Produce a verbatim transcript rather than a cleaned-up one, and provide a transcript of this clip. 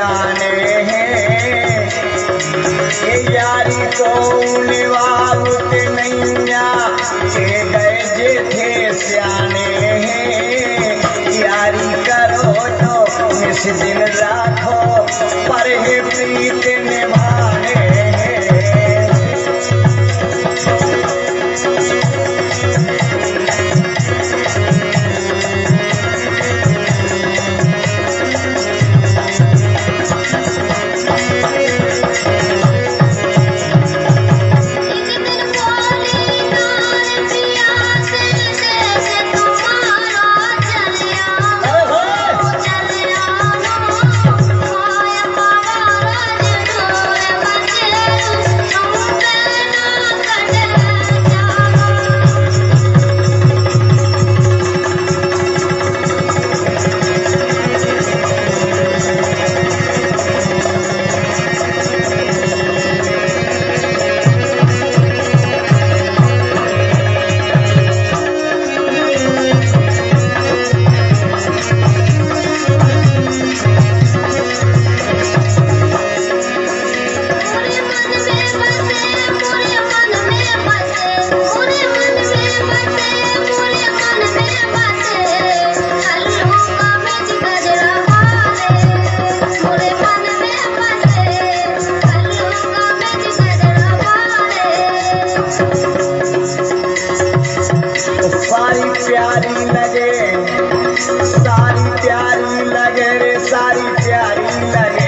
सियाने हैं, ये यारी को निभाते नैया के गए जे थे सियाने हैं। यारी करो तो इस दिन राखो पर हे प्रीत निभाने सारी प्यारी लगे, सारी प्यारी लगे रे, सारी प्यारी लगे।